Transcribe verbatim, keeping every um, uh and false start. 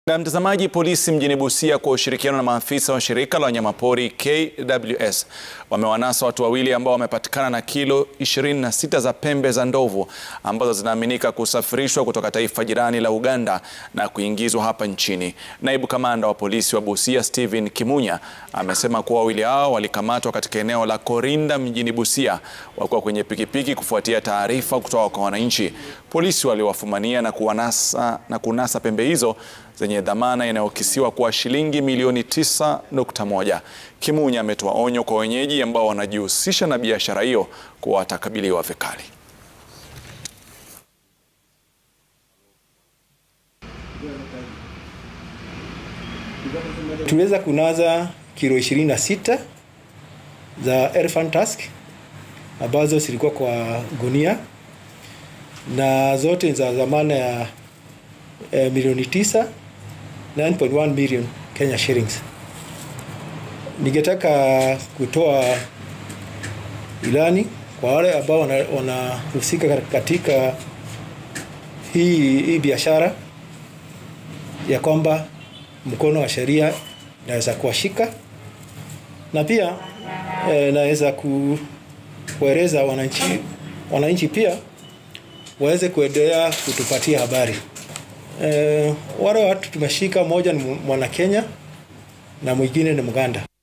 Na mtazamaji, polisi mjini Busia kwa ushirikiano na maafisa wa shirika la wanyamapori K W S wamewanasa watu wawili ambao wamepatikana na kilo ishirini na sita za pembe za ndovu ambazo zinaaminika kusafirishwa kutoka taifa jirani la Uganda na kuingizwa hapa nchini. Naibu kamanda wa polisi wa Busia Stephen Kimunya amesema kuwa wawili hao walikamatwa katika eneo la Korinda mjini Busia wakiwa kwenye pikipiki kufuatia taarifa kutoka kwa wananchi. Polisi waliwafumania na kuwanasa na kunasa pembe hizo zenye dhamana inayokisiwa kuwa shilingi milioni tisa nukta moja. Kimunya ametoa onyo kwa wenyeji ambao wanajihusisha na biashara hiyo kuwa watakabiliwa vikali. Tuliweza kunaza kilo ishirini na sita za elephant tusk ambazo zilikuwa kwa gunia na zote za dhamana ya eh, milioni tisa, nine point one million Kenya shillings. Ningetaka kutoa ilani kwa wale ambao wanahusika wana katika hii, hii biashara ya kwamba mkono wa sheria naweza kuwashika, na pia eh, naweza kueleza wananchi wananchi pia waweze kuendelea kutupatia habari. Eh, wale watu tumeshika, moja ni mwana Kenya na mwingine ni Muganda.